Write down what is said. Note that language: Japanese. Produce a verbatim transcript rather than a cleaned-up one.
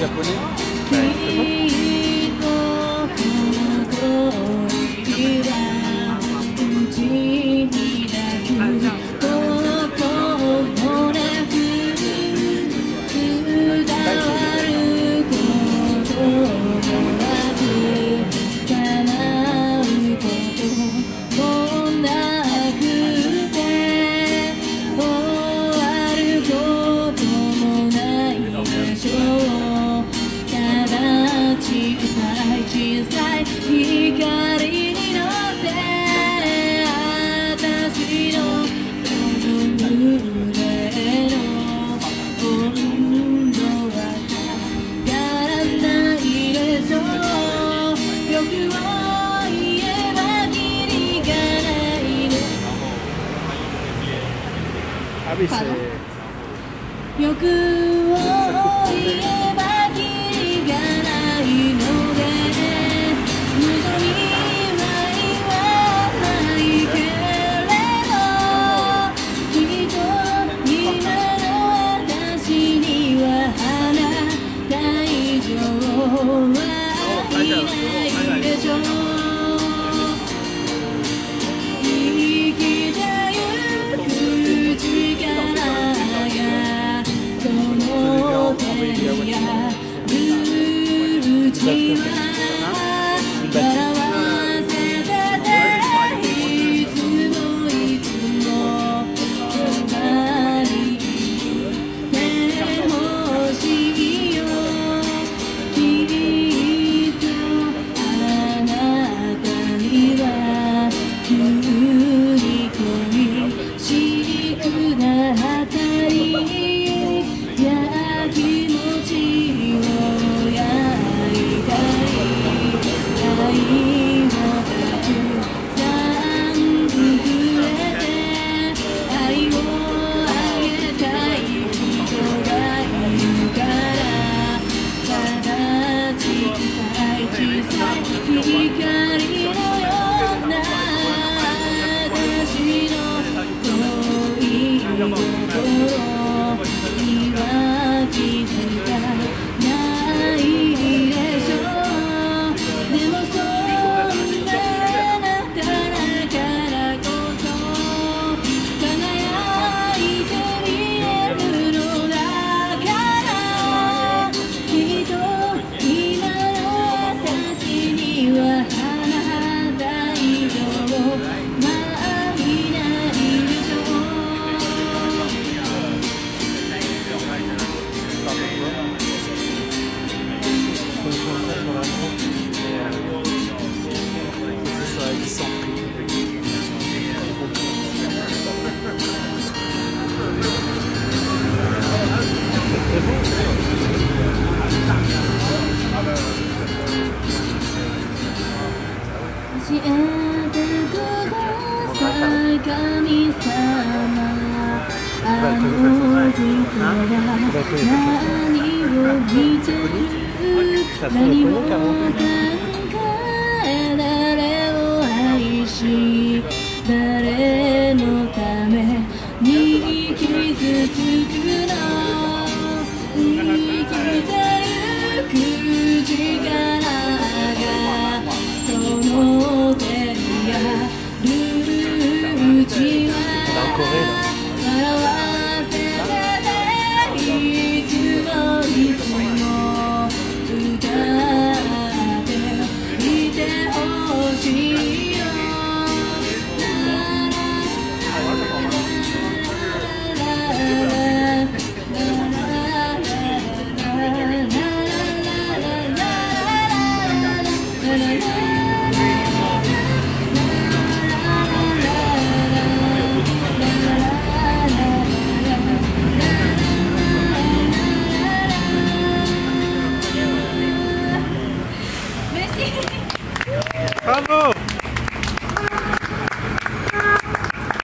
japonais. Ah oui, c'est... 欲を言えばきりがないので望みは言わないけれどきっと今の私には花大丈夫はいないでしょう生きてゆく力教えてください神様あの人は何を見てる何を考え誰を愛し誰のために傷つくの生きてゆく力がその手にあるうちは笑わせていつもいつも歌っていてほしいよ Bravo!